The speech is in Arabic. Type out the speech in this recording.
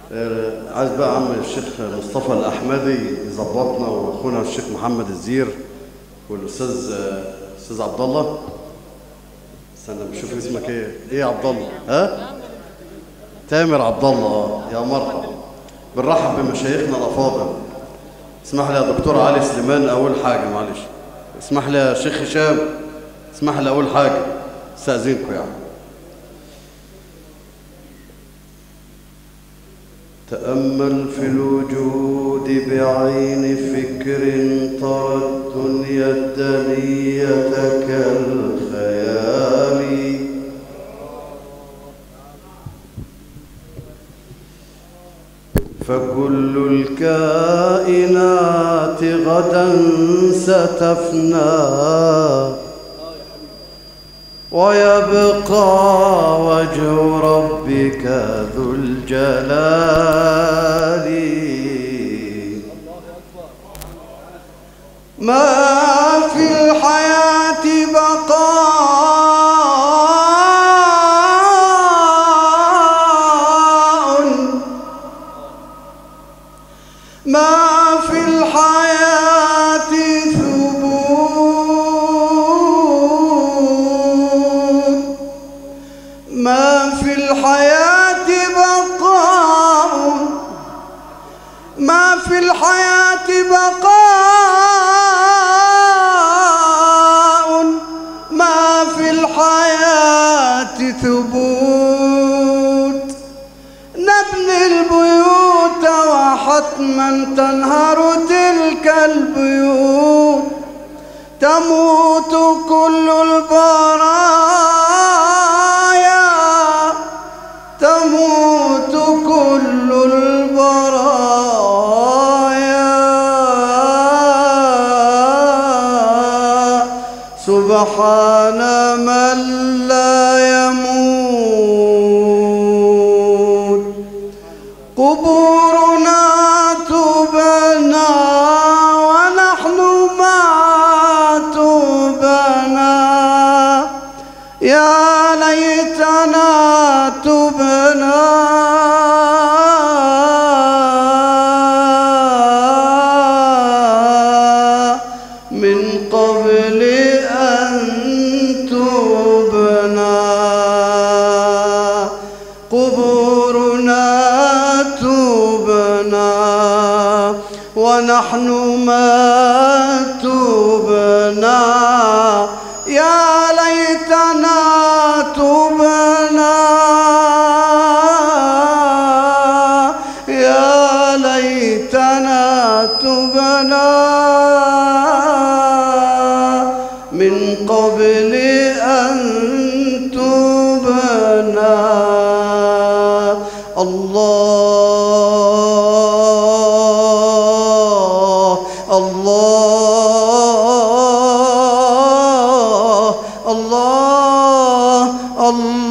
عايز بقى عم الشيخ مصطفى الأحمدي يظبطنا، واخونا الشيخ محمد الزير، والاستاذ عبد الله. استنى بشوف اسمك ايه يا عبد الله؟ ها؟ تامر عبد الله. يا مرحبا، بنرحب بمشايخنا الافاضل. اسمح لي يا دكتور علي سليمان اول حاجه، معلش اسمح لي يا شيخ هشام، اسمح لي اول حاجه، استاذنكم يعني. تأمل في الوجود بعين فكر، ترى الدنيا الدنية كالخيال، فكل الكائنات غدا ستفنى، ويبقى وجه ربك ذو الجلال. ما في الحياة بقاء، ما في الحياة ثبوت، ما في الحياة بقاء، ما في الحياة بقاء، ما في الحياة ثبوت. نبني البيوت وحتما تنهار تلك البيوت، تموت كل البرايا، تموت كل البرايا. سبحان من لا يموت. قبورنا تبنى ونحن ما تبنى، يا ليتنا تبنى. من قبل أن تبنى، قبورنا تبنى ونحن ما تبنى، يا ليتنا تبنى، يا ليتنا تبنى. من قبل أن تبنى. الله الله الله الله.